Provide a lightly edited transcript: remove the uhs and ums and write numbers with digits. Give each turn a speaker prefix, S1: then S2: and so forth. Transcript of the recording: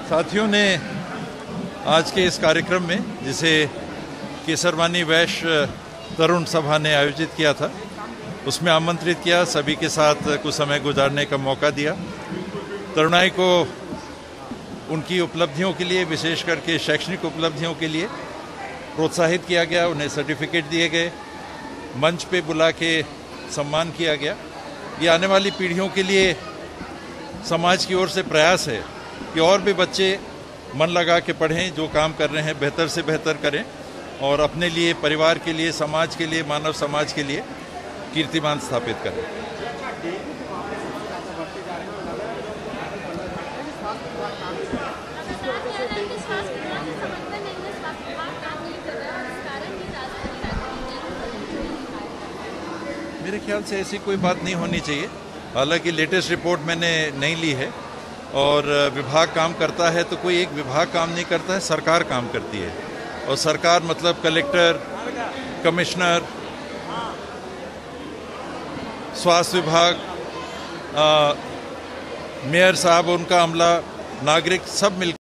S1: साथियों ने आज के इस कार्यक्रम में, जिसे केसरवानी वैश्य तरुण सभा ने आयोजित किया था, उसमें आमंत्रित किया, सभी के साथ कुछ समय गुजारने का मौका दिया। तरुणाई को उनकी उपलब्धियों के लिए, विशेष करके शैक्षणिक उपलब्धियों के लिए प्रोत्साहित किया गया, उन्हें सर्टिफिकेट दिए गए, मंच पे बुला के सम्मान किया गया। ये आने वाली पीढ़ियों के लिए समाज की ओर से प्रयास है कि और भी बच्चे मन लगा के पढ़ें, जो काम कर रहे हैं बेहतर से बेहतर करें और अपने लिए, परिवार के लिए, समाज के लिए, मानव समाज के लिए कीर्तिमान स्थापित करें। मेरे ख्याल से ऐसी कोई बात नहीं होनी चाहिए। हालांकि लेटेस्ट रिपोर्ट मैंने नहीं ली है और विभाग काम करता है तो कोई एक विभाग काम नहीं करता है, सरकार काम करती है। और सरकार मतलब कलेक्टर, कमिश्नर, स्वास्थ्य विभाग, मेयर साहब, उनका अमला, नागरिक, सब मिलकर